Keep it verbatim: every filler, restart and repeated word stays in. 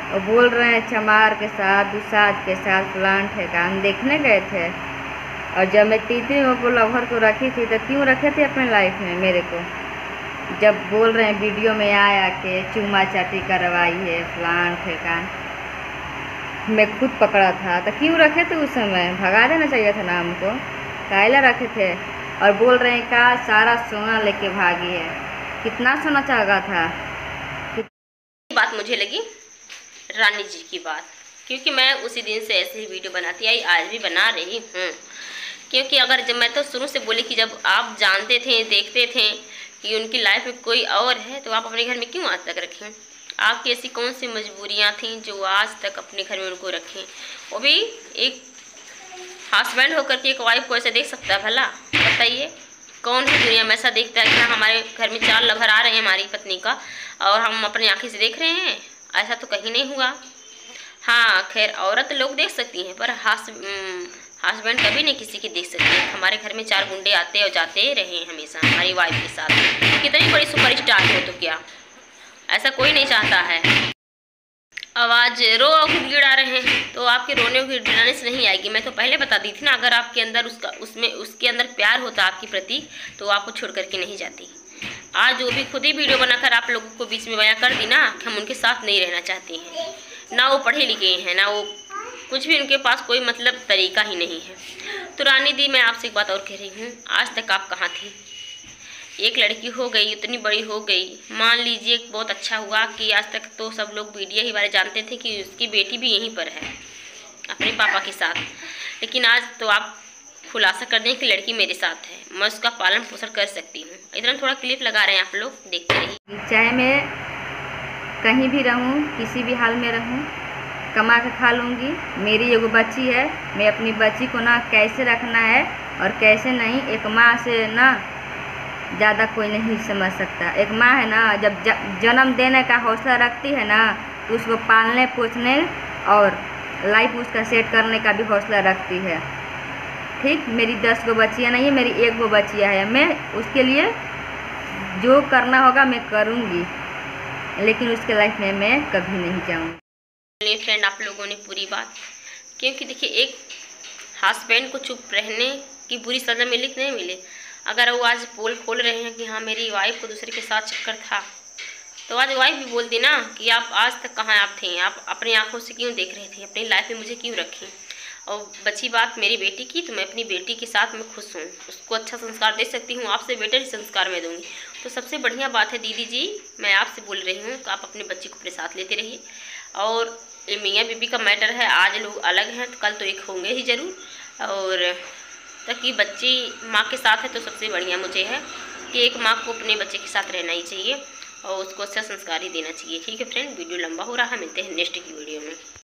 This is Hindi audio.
और बोल रहे हैं चमार के साथ दुसाद के साथ प्लांट है का हम देखने गए थे। और जब मैं तीसरी वो लवर को रखी थी तो क्यों रखे थे अपने लाइफ में मेरे को? जब बोल रहे हैं वीडियो में आया के चूमा चाटी करवाई है प्लांट है का, मैं खुद पकड़ा था तो क्यों रखे थे उस समय? भगा देना चाहिए था ना हमको, कायला रखे थे। और बोल रहे हैं का सारा सोना लेके भागी है। कितना सोना चाहा था? बात मुझे लगी रानी जी की बात, क्योंकि मैं उसी दिन से ऐसे ही वीडियो बनाती आई, आज भी बना रही हूँ। क्योंकि अगर जब मैं तो शुरू से बोली कि जब आप जानते थे देखते थे कि उनकी लाइफ में कोई और है तो आप अपने घर में क्यों आज तक रखें? आपकी ऐसी कौन सी मजबूरियाँ थीं जो आज तक अपने घर में उनको रखें? वो भी एक हस्बैंड होकर के एक वाइफ को ऐसे देख सकता है भला? बताइए कौन सी दुनिया में ऐसा देखता है कि हमारे घर में चार लवर आ रहे हैं हमारी पत्नी का और हम अपनी आंखें से देख रहे हैं? ऐसा तो कहीं नहीं हुआ। हाँ खैर औरत लोग देख सकती हैं पर हस्बैंड कभी नहीं किसी की देख सकती है। हमारे घर में चार गुंडे आते और जाते रहे हमेशा हमारी वाइफ के साथ। कितनी बड़ी सुपरस्टार हो तो क्या, ऐसा कोई नहीं चाहता है। आवाज़ रो गिड़ा रहे हैं तो आपके रोने की गिड़ाने से नहीं आएगी। मैं तो पहले बता दी थी ना, अगर आपके अंदर उसका उसमें उसके अंदर प्यार होता आपके प्रति तो आपको छोड़ करके नहीं जाती। आज जो भी खुद ही वीडियो बनाकर आप लोगों को बीच में बयां कर दी ना कि हम उनके साथ नहीं रहना चाहते हैं, ना वो पढ़े लिखे हैं ना वो कुछ भी, उनके पास कोई मतलब तरीका ही नहीं है। तो रानी दी मैं आपसे एक बात और कह रही हूँ, आज तक आप कहाँ थी? एक लड़की हो गई, इतनी बड़ी हो गई, मान लीजिए बहुत अच्छा हुआ कि आज तक तो सब लोग मीडिया ही वाले जानते थे कि उसकी बेटी भी यहीं पर है अपने पापा के साथ। लेकिन आज तो आप खुलासा कर दें कि लड़की मेरे साथ है, मैं उसका पालन पोषण कर सकती हूँ। इतना थोड़ा क्लिप लगा रहे हैं आप लोग, देखते रहिए। चाहे मैं कहीं भी रहूँ, किसी भी हाल में रहूँ, कमा के खा लूँगी। मेरी एगो बच्ची है, मैं अपनी बच्ची को ना कैसे रखना है और कैसे नहीं, एक माँ से ना ज़्यादा कोई नहीं समझ सकता। एक माँ है ना जब जन्म देने का हौसला रखती है ना तो उसको पालने पोसने और लाइफ उसका सेट करने का भी हौसला रखती है। ठीक, मेरी दस गो बच्चियाँ नहीं है, मेरी एक गो बच्चियाँ है। मैं उसके लिए जो करना होगा मैं करूँगी, लेकिन उसके लाइफ में मैं कभी नहीं जाऊँगी। चलिए फ्रेंड, आप लोगों ने पूरी बात, क्योंकि देखिए एक हस्बैंड को चुप रहने की बुरी सज़ा मिले कि नहीं मिले। अगर वो आज पोल खोल रहे हैं कि हाँ मेरी वाइफ को दूसरे के साथ चक्कर था, तो आज वाइफ भी बोलती ना कि आप आज तक कहाँ आप थे, आप अपनी आंखों से क्यों देख रहे थे, अपनी लाइफ में मुझे क्यों रखें। और बची बात मेरी बेटी की, तो मैं अपनी बेटी के साथ मैं खुश हूँ, उसको अच्छा संस्कार दे सकती हूँ, आपसे बेटर ही संस्कार मैं दूँगी। तो सबसे बढ़िया बात है दीदी जी, मैं आपसे बोल रही हूँ कि आप अपने बच्ची को अपने साथ लेते रहिए। और ये मियाँ बीबी का मैटर है, आज लोग अलग हैं तो कल तो एक होंगे ही ज़रूर। और ताकि बच्ची माँ के साथ है तो सबसे बढ़िया मुझे है कि एक माँ को अपने बच्चे के साथ रहना ही चाहिए और उसको अच्छा संस्कार ही देना चाहिए। ठीक है फ्रेंड, वीडियो लंबा हो रहा है, मिलते हैं नेक्स्ट की वीडियो में।